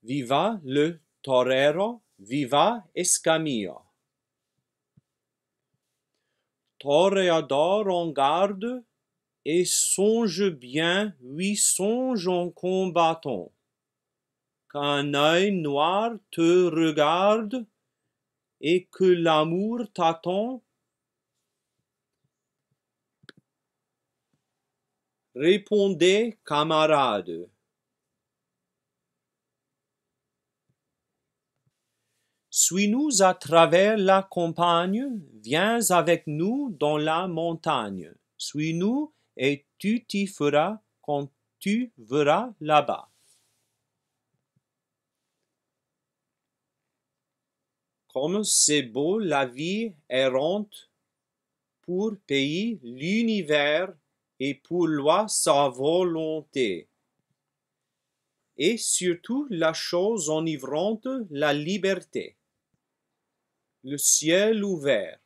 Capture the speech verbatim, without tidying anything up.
Viva le torero, viva Escamilla. Toréador en garde, et songe bien, oui songe en combattant, qu'un œil noir te regarde, et que l'amour t'attend. Répondez, camarades. Suis-nous à travers la campagne, viens avec nous dans la montagne. Suis-nous et tu t'y feras quand tu verras là-bas. Comme c'est beau la vie errante, pour pays l'univers et pour loi sa volonté. Et surtout la chose enivrante, la liberté. Le ciel ouvert,